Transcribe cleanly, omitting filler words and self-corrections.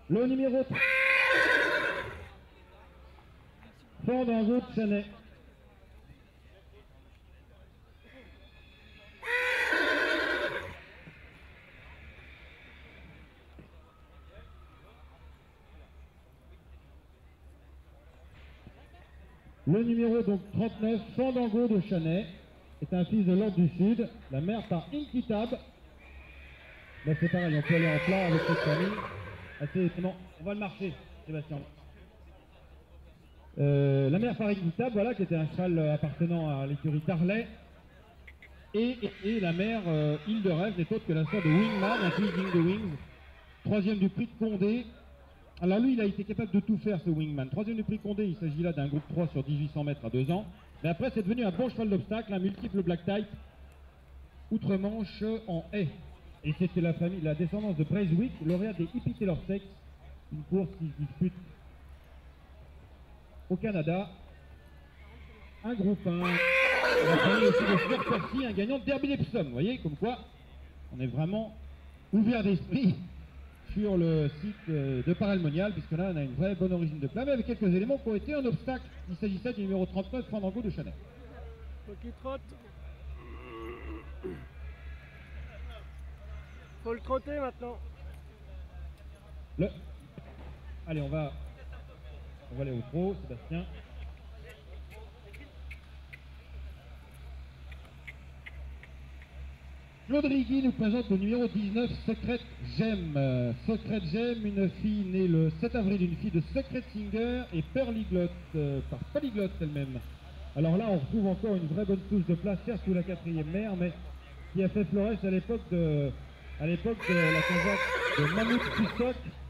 Le numéro 3. Fandango de Chanay. Le numéro donc 39, Fandango de Chanay, est un fils de l'Ordre du Sud, la mère par Inkitab. Là c'est pareil, on peut aller en plat avec cette famille. Assez étonnant. On va le marcher, Sébastien. La mère par Inkitab, voilà, qui était un cheval appartenant à l'écurie Tarlet. Et la mère Île de Rêve n'est autre que la sœur de Wingman, un fils d'Ing the Wings, troisième du prix de Condé. Alors lui, il a été capable de tout faire, ce Wingman. Troisième du prix Condé, il s'agit là d'un groupe 3 sur 1800 mètres à 2 ans. Mais après, c'est devenu un bon cheval d'obstacle, un multiple black type, outre-Manche en haie. Et c'était la famille, la descendance de Braithwaite, lauréat des Hippie Taylor Stakes, une course qui se dispute au Canada. Un groupe 1, la famille aussi de Fleur Percy, un gagnant de Derby Epsom. Vous voyez, comme quoi, on est vraiment ouvert d'esprit sur le site de Parelmonial, puisque là on a une vraie bonne origine de plat, mais avec quelques éléments qui ont été un obstacle. Il s'agissait du numéro 39, Fandango de Chanay. Faut qu'il trotte. Faut le trotter maintenant. Allez, on va aller au trot, Sébastien. Claude Rigui nous présente le numéro 19, Secret Gem. Secret Gem, une fille née le 7 avril, une fille de Secret Singer et Pearly par Polyglotte elle-même. Alors là, on retrouve encore une vraie bonne touche de place, certes sous la 4e mère, mais qui a fait florès à l'époque de la convoite de Mammouth Pussock,